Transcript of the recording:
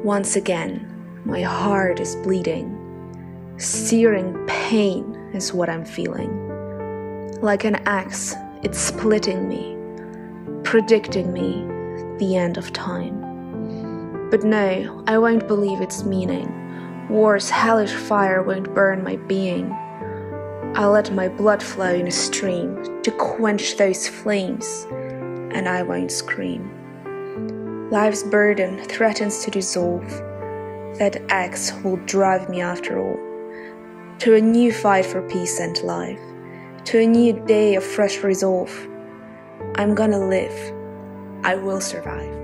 Once again, my heart is bleeding. Searing pain is what I'm feeling. Like an axe, it's splitting me, predicting me the end of time. But no, I won't believe its meaning. War's hellish fire won't burn my being. I'll let my blood flow in a stream to quench those flames, and I won't scream. Life's burden threatens to dissolve. That axe will drive me after all, to a new fight for peace and life, to a new day of fresh resolve. I'm gonna live. I will survive.